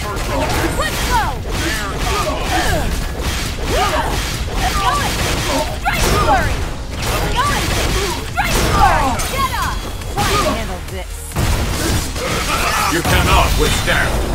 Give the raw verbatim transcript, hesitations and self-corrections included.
Let's go! Going! Strike flurry! Going! Strike flurry! Get up! Try and handle this. You cannot withstand.